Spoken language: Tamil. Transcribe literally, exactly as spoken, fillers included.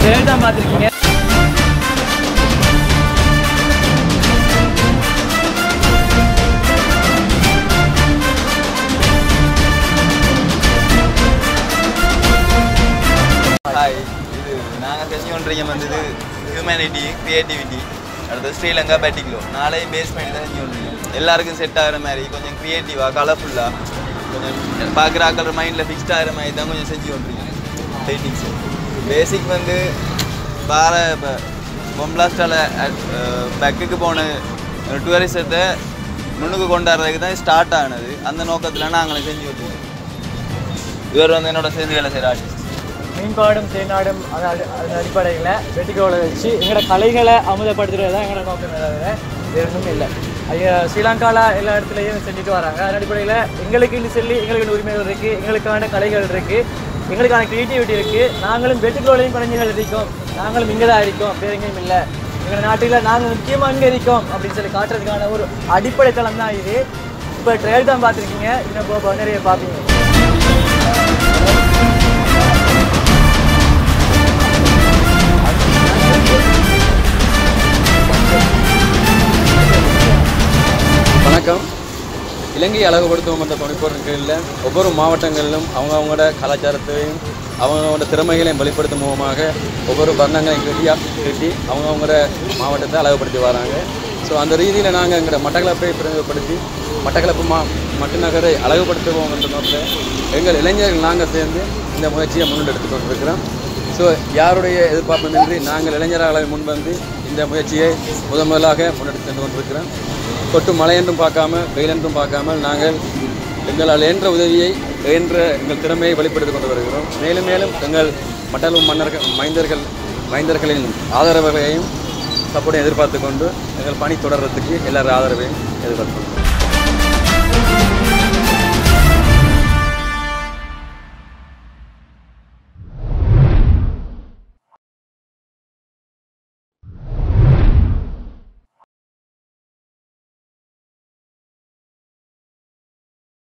ட்ரெயில் தான் பார்த்துருக்கீங்க. ஹாய், இது நாங்கள் செஞ்சு கொண்டிருக்க வந்தது ஹியூமனிட்டி, க்ரியேட்டிவிட்டி, அடுத்து ஸ்ரீலங்கா பேட்டிக்லோ நாளை பேஸ் பண்ணி தான் செஞ்சு கொண்டிருக்கோம். எல்லாருக்கும் செட் ஆகிற மாதிரி கொஞ்சம் க்ரியேட்டிவாக கலர்ஃபுல்லாக கொஞ்சம் பார்க்குறாக்கிற மைண்டில் ஃபிக்ஸ்ட் ஆகிற மாதிரி தான் கொஞ்சம் செஞ்சு கொண்டிருக்கோம். பெயிண்டிங்ஸு பேசிக் வந்து பார இப்போ பொம்பிளாஸ்டால் பேக்குக்கு போன டூரிசத்தை முன்னுக்கு கொண்டாடுறதுக்கு தான் ஸ்டார்ட் ஆனது. அந்த நோக்கத்தில் நாங்களே செஞ்சு கொண்டிருக்கோம். இவர் வந்து என்னோட சேர்ந்து வேலை செய்கிற ஆர்டிஸ்ட். மீன்பாடும் தேனாடும் அது அதன் அடிப்படையில் வெட்டிக்கோளை வச்சு எங்களோட கலைகளை அமுதப்படுத்துறது தான் எங்களோட நோக்கம். வேறு ஒன்றும் இல்லை. ஐயா ஸ்ரீலங்காவில் எல்லா இடத்துலையும் செஞ்சுட்டு வராங்க. அதன் அடிப்படையில் எங்களுக்குன்னு சொல்லி எங்களுக்கு உரிமைகள் இருக்குது, எங்களுக்கான கலைகள் இருக்குது, எங்களுக்கான க்ரியேட்டிவிட்டி இருக்குது. நாங்களும் வெட்டிக்கோளையும் குழந்தைகள் இருக்கோம், நாங்களும் இங்கே தான் இருக்கோம், வேறு எங்கேயும் இல்லை. எங்கள் நாட்டில் நாங்கள் முக்கியமாக இங்கே இருக்கோம் அப்படின்னு சொல்லி காட்டுறதுக்கான ஒரு அடிப்படை தளம் தான் இது. இப்போ ட்ரெயில் தான் பார்த்துருக்கீங்க, இன்னும் இப்போ நிறைய பார்ப்பீங்க. வணக்கம். இலங்கை அழகுபடுத்துவோம் என்ற துணைப்போரின் கீழில் ஒவ்வொரு மாவட்டங்களிலும் அவங்க அவங்களோட கலாச்சாரத்தையும் அவங்களோட திறமைகளையும் வெளிப்படுத்தும் மூலமாக ஒவ்வொரு வர்ணங்களையும் கட்டியாக கட்டி அவங்க அவங்களோட மாவட்டத்தை அழகுபடுத்தி வராங்க. ஸோ அந்த ரீதியில் நாங்கள் எங்களோட மட்டக்களப்பை பிரதிநிதிப்படுத்தி மட்டக்களப்பு மா மட்டுநகரை அழகுபடுத்துவோம் என்ற நோக்கில் எங்கள் இளைஞர்கள் நாங்கள் சேர்ந்து இந்த முயற்சியை முன்னெடுத்து கொண்டிருக்கிறோம். ஸோ யாருடைய எதிர்பார்ப்புமின்றி நாங்கள் இளைஞர்களை முன்வந்து இந்த முயற்சியை முதன் முதலாக முன்னெடுத்து சென்று கொண்டிருக்கிறோம். கொட்டும் மழை என்றும் பார்க்காம வெயில் என்றும் பார்க்காமல் நாங்கள் எங்களால் என்ற உதவியை என்ற எங்கள் திறமையை வெளிப்படுத்தி கொண்டு வருகிறோம். மேலும் மேலும் எங்கள் மட்டக்களப்பு மன்னர்கள் மைந்தர்கள் மைந்தர்களின் ஆதரவையும் சப்போர்ட்டையும் எதிர்பார்த்து கொண்டு எங்கள் பணி தொடர்றதுக்கு எல்லாரும் ஆதரவையும் எதிர்பார்த்து கொண்டோம்.